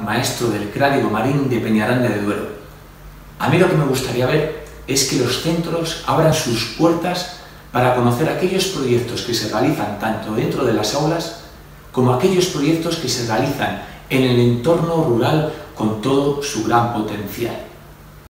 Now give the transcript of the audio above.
maestro del Crédito Marín de Peñaranda de Duero. A mí lo que me gustaría ver es que los centros abran sus puertas para conocer aquellos proyectos que se realizan tanto dentro de las aulas como aquellos proyectos que se realizan en el entorno rural con todo su gran potencial.